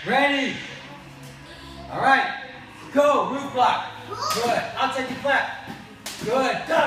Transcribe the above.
Ready? All right. Go. Roof block. Good. Outside the clap. Good. Done.